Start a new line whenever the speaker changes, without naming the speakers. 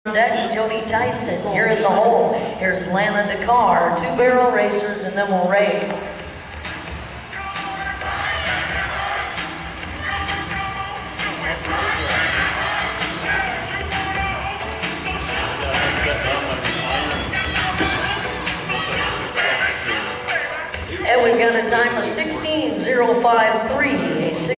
Deck, Tony Tyson, you're in the hole. Here's Lana Dakar, two barrel racers, and then we'll race. And we've got a time of 16:053.